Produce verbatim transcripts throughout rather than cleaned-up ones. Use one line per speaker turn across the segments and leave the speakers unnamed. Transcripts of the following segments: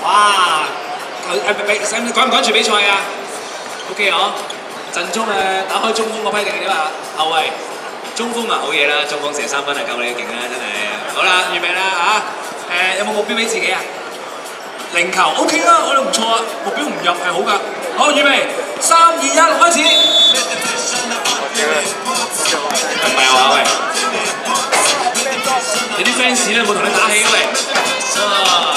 哇！誒比使唔使趕唔趕住比賽啊 ？OK 嗬，陣中誒打開中鋒嗰批定係點啊？後衞、中鋒啊好嘢啦，中鋒射三分啊夠你勁啦，真係。好啦，預備啦嚇，誒有冇目標俾自己啊？零球 OK 啦，我哋唔錯啊，目標唔入係好㗎。好，預備，三二一，開始。唔係啊喂，你啲 fans 咧冇同你打氣喂。哇！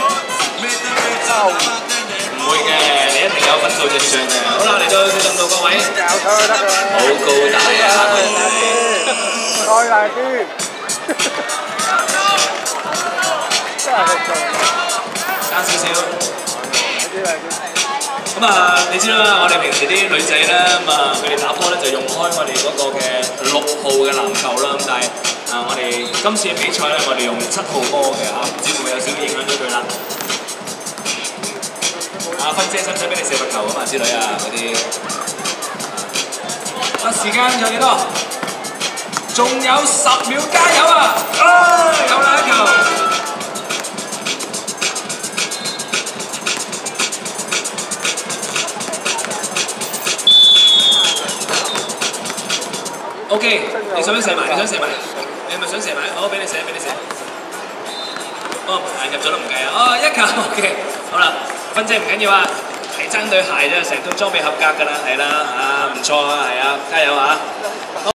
唔會嘅，你一定有分數正上嘅。好啦，嚟到四十度各位，好高大啊！
再大啲，真係好
爭少少。咁啊，你知啦，我哋平時啲女仔咧，咁啊，佢哋打波咧就用開我哋嗰個嘅六號嘅籃球啦。咁但係啊，我哋今次嘅比賽咧，我哋用七號波嘅嚇，唔知會唔會有少少影響到佢啦？啊，芬姐使唔使俾你射罰球啊嘛之類啊嗰啲？啊，時間仲有幾多？仲有十秒，加油啊！啊，有啦一球。OK， 你想唔想射埋？你想射埋？你係咪想射埋？好，俾你射，俾你射。哦，入咗都唔計啊！哦，一球 OK， 好啦，芬姐唔緊要啊，係爭對鞋啫，成套裝備合格㗎啦，係啦，啊唔錯啊，係啊，加油啊！